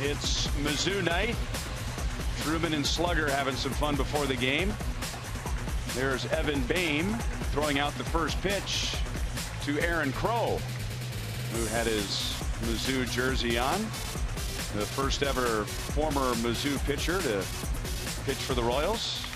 It's Mizzou night. Truman and Slugger having some fun before the game. There's Evan Boehm throwing out the first pitch to Aaron Crow, who had his Mizzou jersey on. The first ever former Mizzou pitcher to pitch for the Royals.